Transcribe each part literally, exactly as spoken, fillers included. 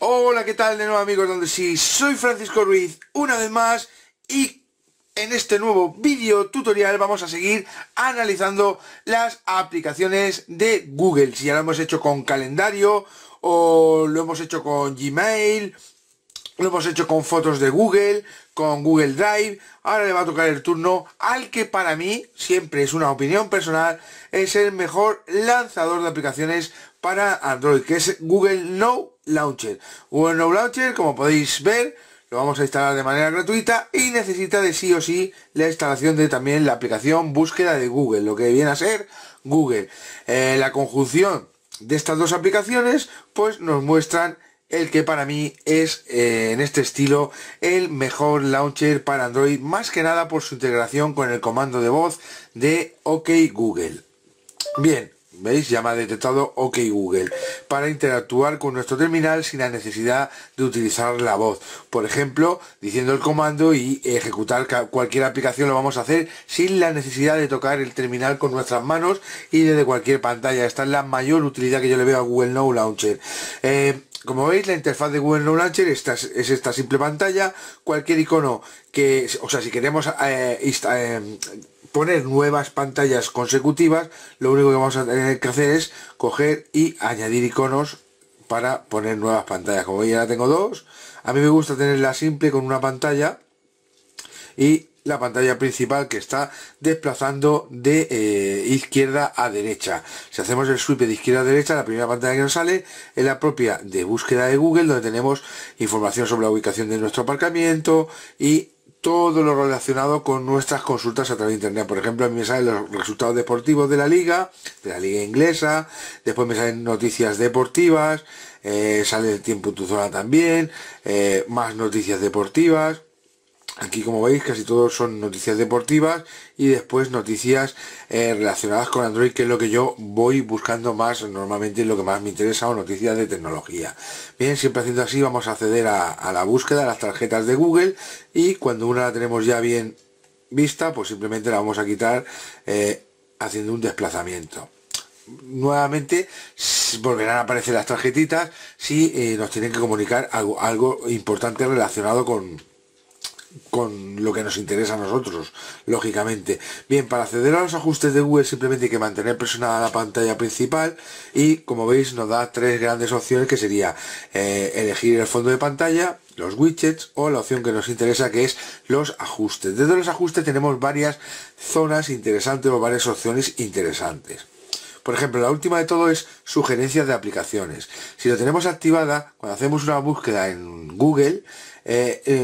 Hola, ¿qué tal de nuevo, amigos? Donde sí, soy Francisco Ruiz, una vez más, y en este nuevo vídeo tutorial vamos a seguir analizando las aplicaciones de Google. Si ya lo hemos hecho con calendario, o lo hemos hecho con Gmail, lo hemos hecho con fotos de Google, con Google Drive. Ahora le va a tocar el turno al que para mí, siempre es una opinión personal, es el mejor lanzador de aplicaciones para Android, que es Google Now Launcher. Google Now Launcher, como podéis ver, lo vamos a instalar de manera gratuita y necesita de sí o sí la instalación de también la aplicación búsqueda de Google, lo que viene a ser Google. Eh, la conjunción de estas dos aplicaciones pues nos muestran el que para mí es, eh, en este estilo, el mejor launcher para Android, más que nada por su integración con el comando de voz de OK Google. Bien, ¿veis? Ya me ha detectado OK Google para interactuar con nuestro terminal sin la necesidad de utilizar la voz. Por ejemplo, diciendo el comando y ejecutar cualquier aplicación lo vamos a hacer sin la necesidad de tocar el terminal con nuestras manos y desde cualquier pantalla. Esta es la mayor utilidad que yo le veo a Google Now Launcher. Eh, Como veis, la interfaz de Google Now Launcher esta es, es esta simple pantalla. Cualquier icono que, o sea, si queremos eh, eh, poner nuevas pantallas consecutivas, lo único que vamos a tener que hacer es coger y añadir iconos para poner nuevas pantallas. Como veis, ya tengo dos. A mí me gusta tenerla simple con una pantalla y la pantalla principal que está desplazando de eh, izquierda a derecha. Si hacemos el swipe de izquierda a derecha, la primera pantalla que nos sale es la propia de búsqueda de Google, donde tenemos información sobre la ubicación de nuestro aparcamiento y todo lo relacionado con nuestras consultas a través de internet. Por ejemplo, a mí me salen los resultados deportivos de la liga, de la liga inglesa, después me salen noticias deportivas, eh, sale el tiempo en tu zona también, eh, más noticias deportivas. Aquí, como veis, casi todos son noticias deportivas y después noticias eh, relacionadas con Android, que es lo que yo voy buscando más, normalmente lo que más me interesa, o noticias de tecnología. Bien, siempre haciendo así vamos a acceder a, a la búsqueda de las tarjetas de Google, y cuando una la tenemos ya bien vista, pues simplemente la vamos a quitar eh, haciendo un desplazamiento. Nuevamente volverán a aparecer las tarjetitas si eh, nos tienen que comunicar algo, algo importante relacionado con con lo que nos interesa a nosotros, lógicamente. Bien, para acceder a los ajustes de Google simplemente hay que mantener presionada la pantalla principal y, como veis, nos da tres grandes opciones, que sería eh, elegir el fondo de pantalla, los widgets o la opción que nos interesa, que es los ajustes. Desde los ajustes tenemos varias zonas interesantes o varias opciones interesantes. Por ejemplo, la última de todo es sugerencias de aplicaciones. Si lo tenemos activada, cuando hacemos una búsqueda en Google, eh, eh,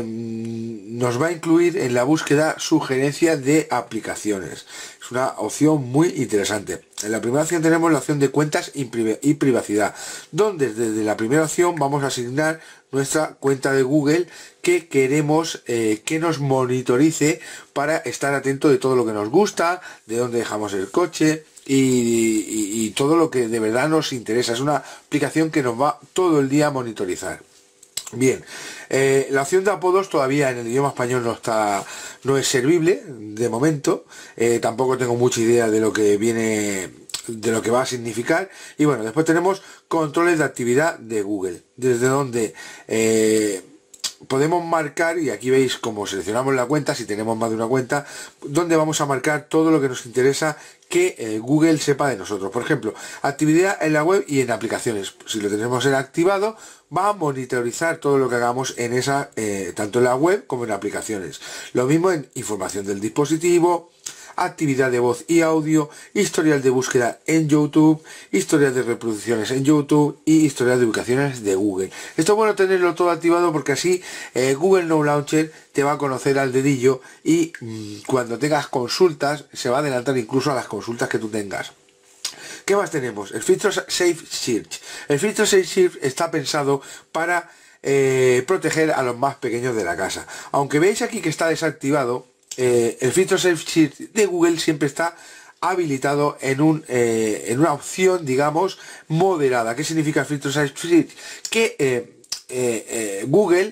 nos va a incluir en la búsqueda sugerencias de aplicaciones. Es una opción muy interesante. En la primera opción tenemos la opción de cuentas y privacidad, donde desde la primera opción vamos a asignar nuestra cuenta de Google que queremos eh, que nos monitorice para estar atento de todo lo que nos gusta, de dónde dejamos el coche, Y, y, y todo lo que de verdad nos interesa. Es una aplicación que nos va todo el día a monitorizar. Bien, eh, la opción de apodos todavía en el idioma español no está, no es servible de momento. Eh, tampoco tengo mucha idea de lo que viene, de lo que va a significar. Y bueno, después tenemos controles de actividad de Google, desde donde eh, podemos marcar, y aquí veis cómo seleccionamos la cuenta, si tenemos más de una cuenta, donde vamos a marcar todo lo que nos interesa que eh, Google sepa de nosotros. Por ejemplo, actividad en la web y en aplicaciones. Si lo tenemos en activado, va a monitorizar todo lo que hagamos en esa, eh, tanto en la web como en aplicaciones. Lo mismo en información del dispositivo, actividad de voz y audio, historial de búsqueda en YouTube, historial de reproducciones en YouTube y historial de ubicaciones de Google. Esto es bueno tenerlo todo activado, porque así eh, Google Now Launcher te va a conocer al dedillo y mmm, cuando tengas consultas se va a adelantar incluso a las consultas que tú tengas. ¿Qué más tenemos? El filtro Safe Search. El filtro Safe Search está pensado para eh, proteger a los más pequeños de la casa. Aunque veis aquí que está desactivado, Eh, el filtro Safe Search de Google siempre está habilitado en, un, eh, en una opción, digamos, moderada. ¿Qué significa el filtro Safe Search? Que eh, eh, eh, Google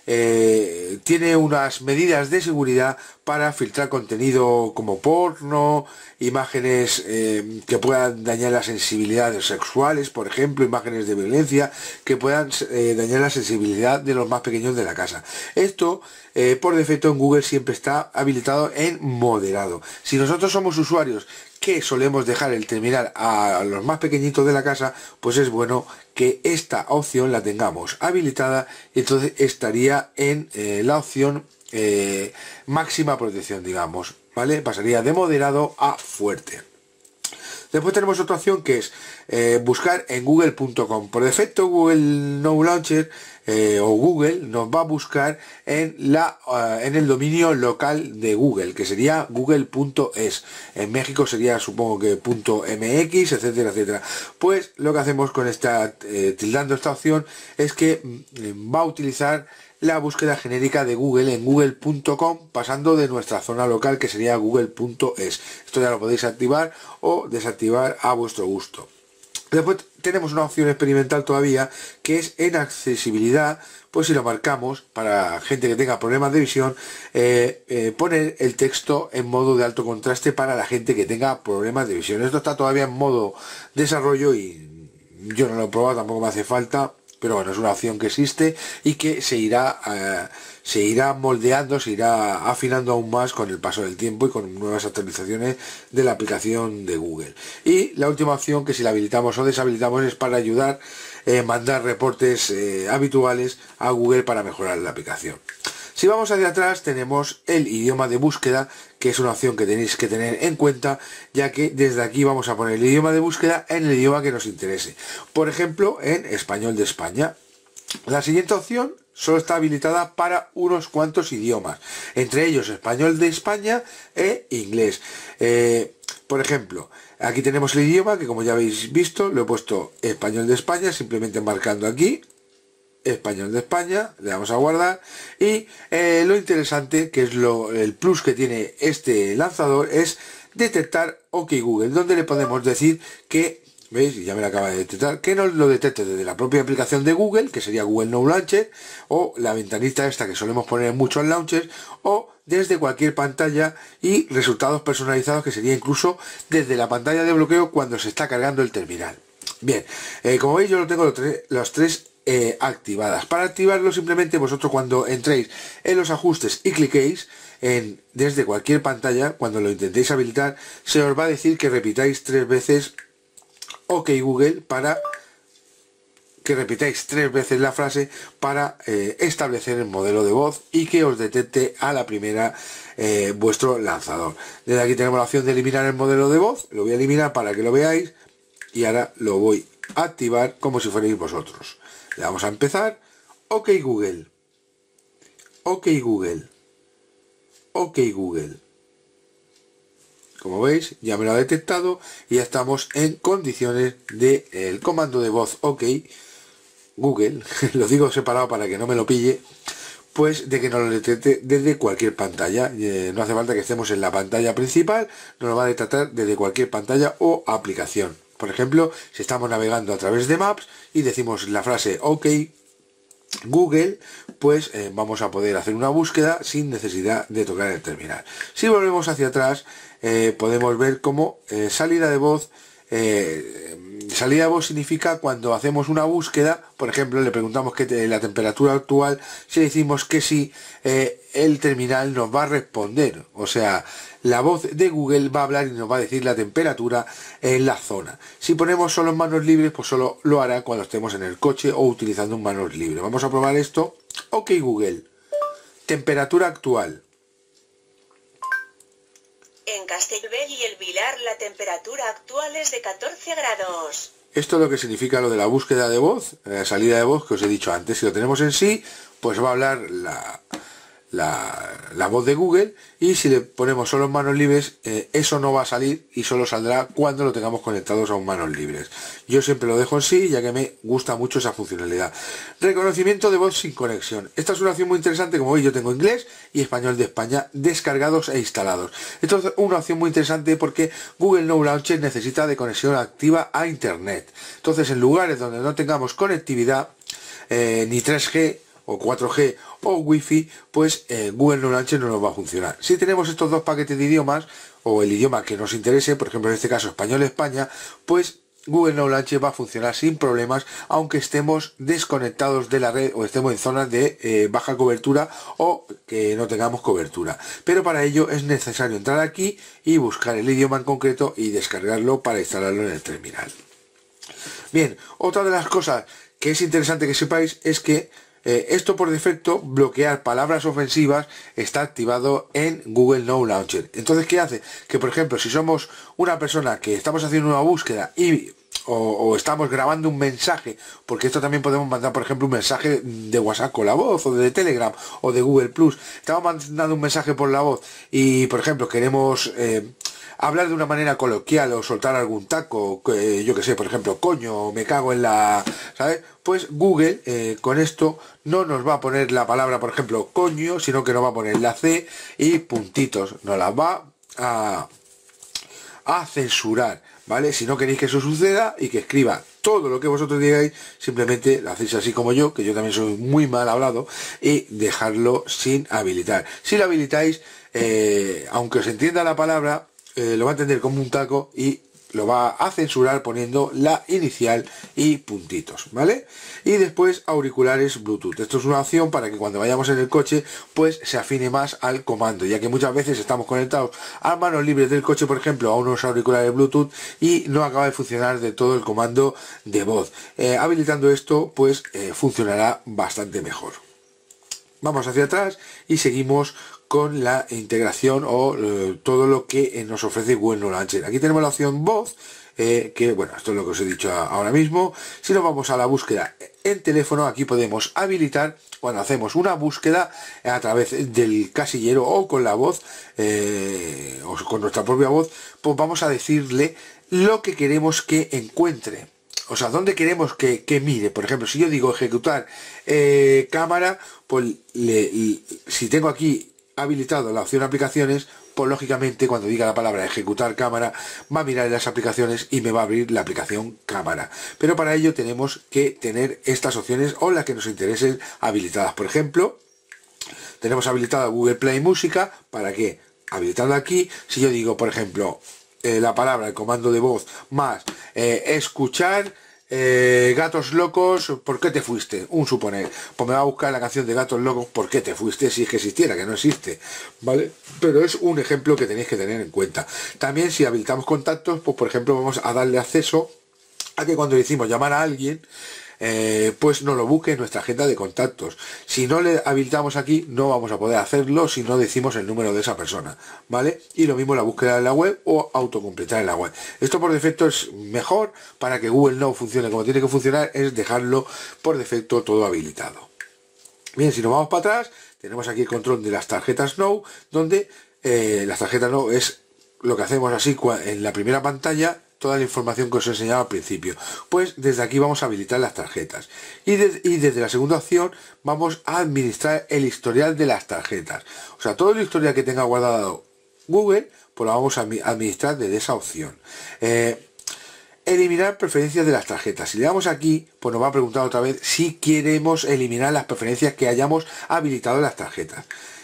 eh, tiene unas medidas de seguridad para filtrar contenido como porno, imágenes eh, que puedan dañar las sensibilidades sexuales, por ejemplo, imágenes de violencia que puedan eh, dañar la sensibilidad de los más pequeños de la casa. Esto, eh, por defecto, en Google siempre está habilitado en moderado. Si nosotros somos usuarios que solemos dejar el terminal a los más pequeñitos de la casa, pues es bueno que esta opción la tengamos habilitada y entonces estaría en eh, la opción eh, máxima protección, digamos, ¿vale? Pasaría de moderado a fuerte. Después tenemos otra opción que es eh, buscar en google punto com. Por defecto Google No Launcher eh, o Google nos va a buscar en, la, uh, en el dominio local de Google, que sería google punto es. En México sería supongo que .mx, etcétera, etcétera. Pues lo que hacemos con esta, eh, tildando esta opción, es que mm, va a utilizar la búsqueda genérica de Google en google punto com, pasando de nuestra zona local, que sería google punto es. Esto ya lo podéis activar o desactivar a vuestro gusto. Después tenemos una opción experimental todavía, que es en accesibilidad. Pues si lo marcamos, para gente que tenga problemas de visión, eh, eh, poner el texto en modo de alto contraste para la gente que tenga problemas de visión. Esto está todavía en modo desarrollo y yo no lo he probado, tampoco me hace falta. Pero bueno, es una opción que existe y que se irá, eh, se irá moldeando, se irá afinando aún más con el paso del tiempo y con nuevas actualizaciones de la aplicación de Google. Y la última opción, que si la habilitamos o deshabilitamos, es para ayudar a eh, mandar reportes eh, habituales a Google para mejorar la aplicación. Si vamos hacia atrás, tenemos el idioma de búsqueda, que es una opción que tenéis que tener en cuenta, ya que desde aquí vamos a poner el idioma de búsqueda en el idioma que nos interese. Por ejemplo, en español de España. La siguiente opción solo está habilitada para unos cuantos idiomas, entre ellos español de España e inglés. Eh, por ejemplo, aquí tenemos el idioma, que como ya habéis visto, lo he puesto español de España, simplemente marcando aquí español de España, le damos a guardar. Y eh, lo interesante, que es lo, el plus que tiene este lanzador, es detectar OK Google, donde le podemos decir que, veis, ya me lo acaba de detectar, que nos lo detecte desde la propia aplicación de Google, que sería Google No Launcher, o la ventanita esta que solemos poner en muchos launchers, o desde cualquier pantalla, y resultados personalizados, que sería incluso desde la pantalla de bloqueo cuando se está cargando el terminal. Bien, eh, como veis, yo lo tengo los tres, los tres Eh, activadas. Para activarlo, simplemente vosotros, cuando entréis en los ajustes y cliquéis en desde cualquier pantalla, cuando lo intentéis habilitar, se os va a decir que repitáis tres veces OK Google, para que repitáis tres veces la frase para eh, establecer el modelo de voz y que os detecte a la primera eh, vuestro lanzador. Desde aquí tenemos la opción de eliminar el modelo de voz. Lo voy a eliminar para que lo veáis y ahora lo voy a activar como si fuerais vosotros. Le vamos a empezar. OK Google. OK Google. OK Google. Como veis, ya me lo ha detectado y ya estamos en condiciones del comando de voz OK Google. Lo digo separado para que no me lo pille. Pues de que nos lo detecte desde cualquier pantalla. Eh, no hace falta que estemos en la pantalla principal. Nos lo va a detectar desde cualquier pantalla o aplicación. Por ejemplo, si estamos navegando a través de Maps y decimos la frase OK Google, pues eh, vamos a poder hacer una búsqueda sin necesidad de tocar el terminal. Si volvemos hacia atrás, eh, podemos ver cómo eh, salida de voz, eh, salida de voz significa cuando hacemos una búsqueda. Por ejemplo, le preguntamos que te, la temperatura actual, si decimos que sí, eh, el terminal nos va a responder, o sea, la voz de Google va a hablar y nos va a decir la temperatura en la zona. Si ponemos solo en manos libres, pues solo lo hará cuando estemos en el coche o utilizando un manos libres. Vamos a probar esto. OK Google, temperatura actual. En Castellbell y El Vilar la temperatura actual es de catorce grados. Esto es lo que significa lo de la búsqueda de voz, la salida de voz que os he dicho antes. Si lo tenemos en sí, pues va a hablar la... La, la voz de Google, y si le ponemos solo en manos libres, eh, eso no va a salir y solo saldrá cuando lo tengamos conectados a un manos libres. Yo siempre lo dejo en sí, ya que me gusta mucho esa funcionalidad. Reconocimiento de voz sin conexión. Esta es una opción muy interesante. Como veis, yo tengo inglés y español de España descargados e instalados. Esto es una opción muy interesante porque Google No Launcher necesita de conexión activa a internet. Entonces, en lugares donde no tengamos conectividad, eh, ni tres G o cuatro G o Wi-Fi, pues eh, Google No Launcher no nos va a funcionar. Si tenemos estos dos paquetes de idiomas, o el idioma que nos interese, por ejemplo en este caso español España, pues Google No Launcher va a funcionar sin problemas, aunque estemos desconectados de la red o estemos en zonas de eh, baja cobertura o que no tengamos cobertura. Pero para ello es necesario entrar aquí y buscar el idioma en concreto y descargarlo para instalarlo en el terminal. Bien, otra de las cosas que es interesante que sepáis es que eh, esto por defecto, bloquear palabras ofensivas, está activado en Google No Launcher. Entonces, ¿qué hace? Que por ejemplo, si somos una persona que estamos haciendo una búsqueda y O, o estamos grabando un mensaje, porque esto también podemos mandar, por ejemplo, un mensaje de WhatsApp con la voz, o de Telegram, o de Google Plus. Estamos mandando un mensaje por la voz y, por ejemplo, queremos eh, hablar de una manera coloquial o soltar algún taco, eh, yo que sé, por ejemplo, coño, me cago en la... ¿sabes? Pues Google eh, con esto no nos va a poner la palabra, por ejemplo, coño, sino que nos va a poner la C y puntitos. Nos la va a, a censurar. ¿Vale? Si no queréis que eso suceda y que escriba todo lo que vosotros digáis, simplemente lo hacéis así como yo, que yo también soy muy mal hablado, y dejarlo sin habilitar. Si lo habilitáis, eh, aunque os entienda la palabra, eh, lo va a entender como un taco y lo va a censurar poniendo la inicial y puntitos, ¿vale? Y después auriculares Bluetooth. Esto es una opción para que cuando vayamos en el coche pues se afine más al comando, ya que muchas veces estamos conectados a manos libres del coche, por ejemplo, a unos auriculares Bluetooth y no acaba de funcionar de todo el comando de voz. Eh, habilitando esto pues eh, funcionará bastante mejor. Vamos hacia atrás y seguimos con la integración o eh, todo lo que eh, nos ofrece Google No Launcher. Aquí tenemos la opción voz, eh, que bueno, esto es lo que os he dicho ahora mismo. Si nos vamos a la búsqueda en teléfono, aquí podemos habilitar cuando hacemos una búsqueda a través del casillero o con la voz, eh, o con nuestra propia voz, pues vamos a decirle lo que queremos que encuentre. O sea, ¿dónde queremos que, que mire? Por ejemplo, si yo digo ejecutar eh, cámara, pues le, le, si tengo aquí habilitado la opción aplicaciones, pues lógicamente cuando diga la palabra ejecutar cámara, va a mirar en las aplicaciones y me va a abrir la aplicación cámara. Pero para ello tenemos que tener estas opciones o las que nos interesen habilitadas. Por ejemplo, tenemos habilitada Google Play Música. ¿Para qué? Habilitada aquí, si yo digo, por ejemplo, Eh, la palabra, el comando de voz, más eh, escuchar eh, Gatos Locos, ¿por qué te fuiste? Un suponer, pues me va a buscar la canción de Gatos Locos, ¿por qué te fuiste? Si es que existiera, que no existe, ¿vale? Pero es un ejemplo que tenéis que tener en cuenta. También si habilitamos contactos, pues por ejemplo vamos a darle acceso a que cuando decimos llamar a alguien, Eh, pues no lo busque en nuestra agenda de contactos. Si no le habilitamos aquí, no vamos a poder hacerlo si no decimos el número de esa persona, ¿vale? Y lo mismo la búsqueda en la web o autocompletar en la web. Esto por defecto es mejor. Para que Google no funcione como tiene que funcionar, es dejarlo por defecto todo habilitado. Bien, si nos vamos para atrás, tenemos aquí el control de las tarjetas No, donde eh, las tarjetas No es lo que hacemos así en la primera pantalla, toda la información que os he enseñado al principio. Pues desde aquí vamos a habilitar las tarjetas y, de, y desde la segunda opción vamos a administrar el historial de las tarjetas. O sea, todo el historial que tenga guardado Google, pues lo vamos a administrar desde esa opción. Eh, eliminar preferencias de las tarjetas. Si le damos aquí, pues nos va a preguntar otra vez si queremos eliminar las preferencias que hayamos habilitado en las tarjetas.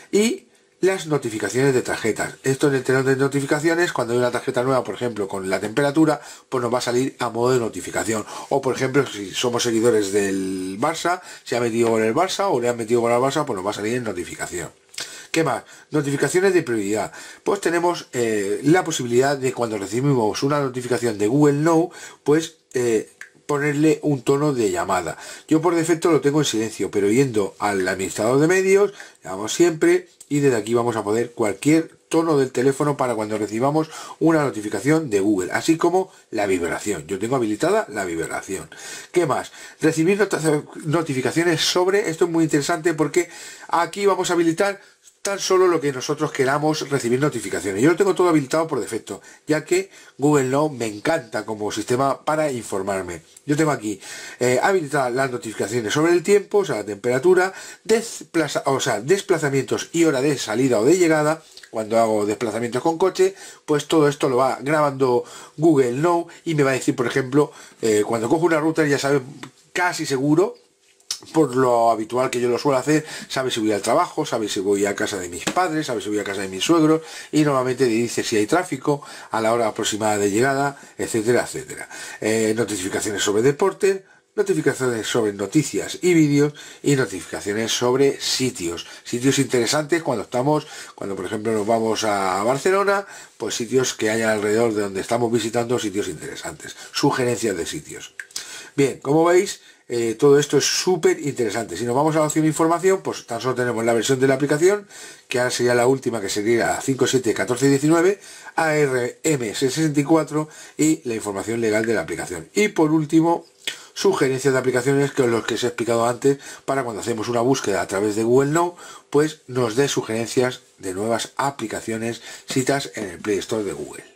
Y las notificaciones de tarjetas. Esto en el tenor de notificaciones, cuando hay una tarjeta nueva, por ejemplo, con la temperatura, pues nos va a salir a modo de notificación. O por ejemplo, si somos seguidores del Barça, se ha metido con el Barça o le han metido con el Barça, pues nos va a salir en notificación. ¿Qué más? Notificaciones de prioridad. Pues tenemos eh, la posibilidad de cuando recibimos una notificación de Google No, pues eh, ponerle un tono de llamada. Yo por defecto lo tengo en silencio, pero yendo al administrador de medios, llamamos siempre y desde aquí vamos a poner cualquier tono del teléfono para cuando recibamos una notificación de Google, así como la vibración. Yo tengo habilitada la vibración. ¿Qué más? Recibir not notificaciones sobre, esto es muy interesante porque aquí vamos a habilitar tan solo lo que nosotros queramos recibir notificaciones. Yo lo tengo todo habilitado por defecto, ya que Google No me encanta como sistema para informarme. Yo tengo aquí eh, habilitadas las notificaciones sobre el tiempo, o sea, la temperatura, desplaza, o sea, desplazamientos y hora de salida o de llegada. Cuando hago desplazamientos con coche, pues todo esto lo va grabando Google No y me va a decir, por ejemplo, eh, cuando cojo una ruta ya sabe casi seguro por lo habitual que yo lo suelo hacer, sabe si voy al trabajo, sabe si voy a casa de mis padres, sabe si voy a casa de mis suegros, y normalmente dice si hay tráfico a la hora aproximada de llegada, etcétera, etcétera. Eh, notificaciones sobre deporte, notificaciones sobre noticias y vídeos, y notificaciones sobre sitios, sitios interesantes cuando estamos, cuando por ejemplo nos vamos a Barcelona, pues sitios que hayan alrededor de donde estamos visitando, sitios interesantes, sugerencias de sitios. Bien, como veis, Eh, todo esto es súper interesante. Si nos vamos a la opción información, pues tan solo tenemos la versión de la aplicación, que ahora sería la última, que sería cinco punto siete punto catorce punto diecinueve, A R M sesenta y cuatro y la información legal de la aplicación. Y por último, sugerencias de aplicaciones, que es lo que os he explicado antes, para cuando hacemos una búsqueda a través de Google Now, pues nos dé sugerencias de nuevas aplicaciones, citas en el Play Store de Google.